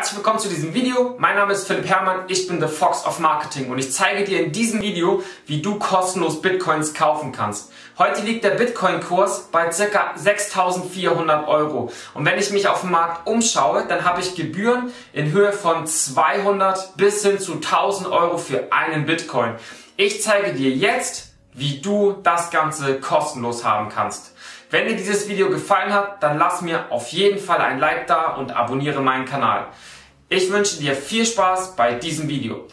Herzlich willkommen zu diesem Video. Mein Name ist Philipp Herrmann, ich bin The Fox of Marketing und ich zeige dir in diesem Video, wie du kostenlos Bitcoins kaufen kannst. Heute liegt der Bitcoin-Kurs bei ca. 6.400 Euro und wenn ich mich auf dem Markt umschaue, dann habe ich Gebühren in Höhe von 200 bis hin zu 1.000 Euro für einen Bitcoin. Ich zeige dir jetzt, wie du das Ganze kostenlos haben kannst. Wenn dir dieses Video gefallen hat, dann lass mir auf jeden Fall ein Like da und abonniere meinen Kanal. Ich wünsche dir viel Spaß bei diesem Video.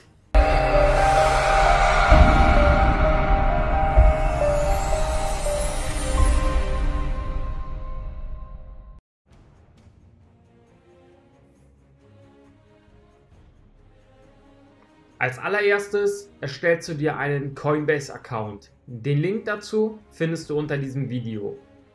Als allererstes erstellst du dir einen Coinbase-Account. Den Link dazu findest du unter diesem Video.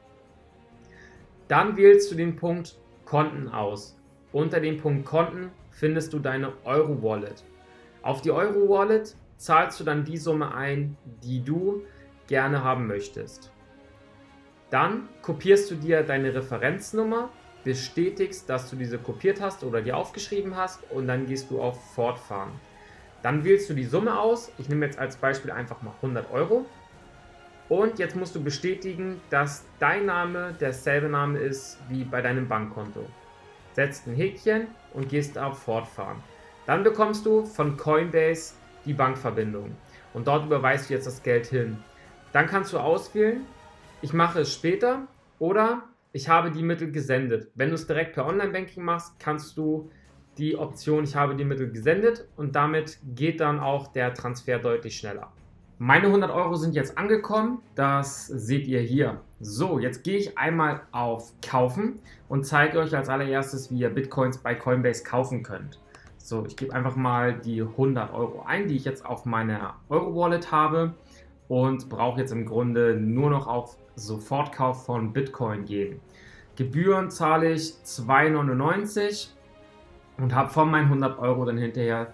Dann wählst du den Punkt Konten aus. Unter dem Punkt Konten findest du deine Euro-Wallet. Auf die Euro-Wallet zahlst du dann die Summe ein, die du gerne haben möchtest. Dann kopierst du dir deine Referenznummer, bestätigst, dass du diese kopiert hast oder dir aufgeschrieben hast und dann gehst du auf Fortfahren. Dann wählst du die Summe aus. Ich nehme jetzt als Beispiel einfach mal 100 Euro. Und jetzt musst du bestätigen, dass dein Name derselbe Name ist wie bei deinem Bankkonto. Setzt ein Häkchen und gehst auf Fortfahren. Dann bekommst du von Coinbase die Bankverbindung und dort überweist du jetzt das Geld hin. Dann kannst du auswählen, ich mache es später oder ich habe die Mittel gesendet. Wenn du es direkt per Online-Banking machst, kannst du die Option, ich habe die Mittel gesendet und damit geht dann auch der Transfer deutlich schneller. Meine 100 Euro sind jetzt angekommen, das seht ihr hier. So, jetzt gehe ich einmal auf Kaufen und zeige euch als allererstes, wie ihr Bitcoins bei Coinbase kaufen könnt. So, ich gebe einfach mal die 100 Euro ein, die ich jetzt auf meiner Euro-Wallet habe und brauche jetzt im Grunde nur noch auf Sofortkauf von Bitcoin gehen. Gebühren zahle ich 2,99 und habe von meinen 100 Euro dann hinterher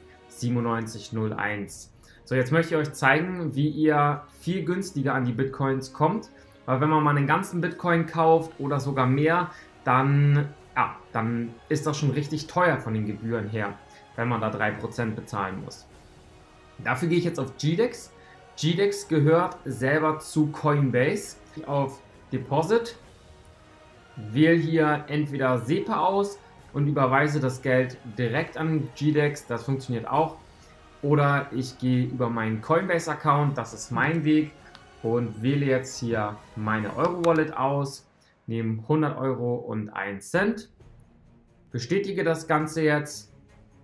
97,01. So, jetzt möchte ich euch zeigen, wie ihr viel günstiger an die Bitcoins kommt. Weil wenn man mal einen ganzen Bitcoin kauft oder sogar mehr, dann ist das schon richtig teuer von den Gebühren her, wenn man da 3% bezahlen muss. Dafür gehe ich jetzt auf GDEX. GDEX gehört selber zu Coinbase. Auf Deposit, wähle hier entweder SEPA aus und überweise das Geld direkt an GDEX. Das funktioniert auch. Oder ich gehe über meinen Coinbase-Account, das ist mein Weg, und wähle jetzt hier meine Euro-Wallet aus, nehme 100 Euro und 1 Cent, bestätige das Ganze jetzt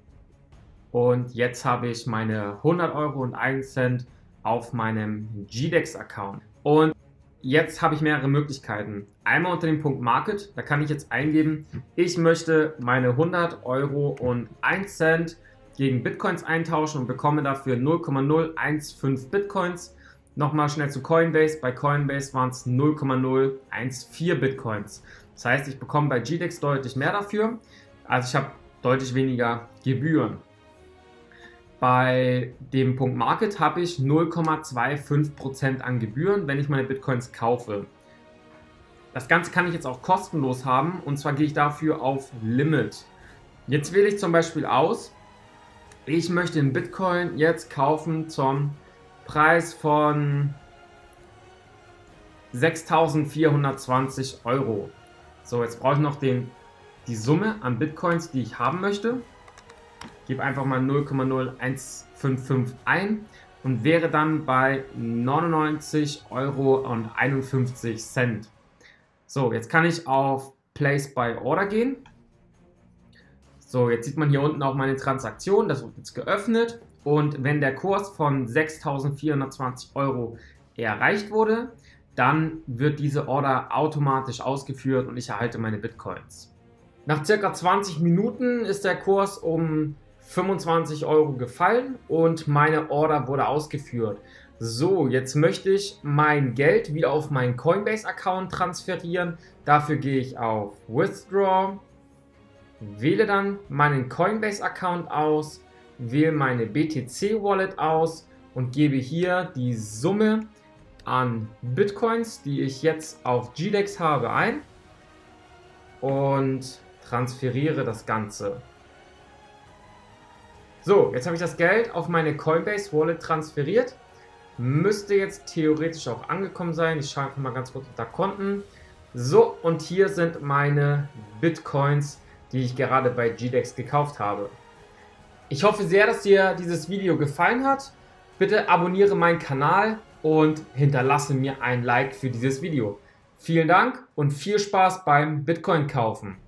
und jetzt habe ich meine 100 Euro und 1 Cent auf meinem GDEX-Account. Und jetzt habe ich mehrere Möglichkeiten. Einmal unter dem Punkt Market, da kann ich jetzt eingeben, ich möchte meine 100 Euro und 1 Cent gegen Bitcoins eintauschen und bekomme dafür 0,015 Bitcoins. Nochmal schnell zu Coinbase. Bei Coinbase waren es 0,014 Bitcoins. Das heißt, ich bekomme bei GDEX deutlich mehr dafür. Also ich habe deutlich weniger Gebühren. Bei dem Punkt Market habe ich 0,25% an Gebühren, wenn ich meine Bitcoins kaufe. Das Ganze kann ich jetzt auch kostenlos haben und zwar gehe ich dafür auf Limit. Jetzt wähle ich zum Beispiel aus, ich möchte den Bitcoin jetzt kaufen zum Preis von 6.420 Euro. So, jetzt brauche ich noch die Summe an Bitcoins, die ich haben möchte. Gebe einfach mal 0,0155 ein und wäre dann bei 99,51 Euro. So, jetzt kann ich auf Place by Order gehen. So, jetzt sieht man hier unten auch meine Transaktion, das wird jetzt geöffnet und wenn der Kurs von 6.420 Euro erreicht wurde, dann wird diese Order automatisch ausgeführt und ich erhalte meine Bitcoins. Nach circa 20 Minuten ist der Kurs um 25 Euro gefallen und meine Order wurde ausgeführt. So, jetzt möchte ich mein Geld wieder auf meinen Coinbase-Account transferieren. Dafür gehe ich auf Withdraw. Wähle dann meinen Coinbase-Account aus, wähle meine BTC-Wallet aus und gebe hier die Summe an Bitcoins, die ich jetzt auf GDEX habe, ein und transferiere das Ganze. So, jetzt habe ich das Geld auf meine Coinbase Wallet transferiert. Müsste jetzt theoretisch auch angekommen sein. Ich schaue einfach mal ganz kurz unter Konten. So, und hier sind meine Bitcoins, die ich gerade bei GDEX gekauft habe. Ich hoffe sehr, dass dir dieses Video gefallen hat. Bitte abonniere meinen Kanal und hinterlasse mir ein Like für dieses Video. Vielen Dank und viel Spaß beim Bitcoin kaufen.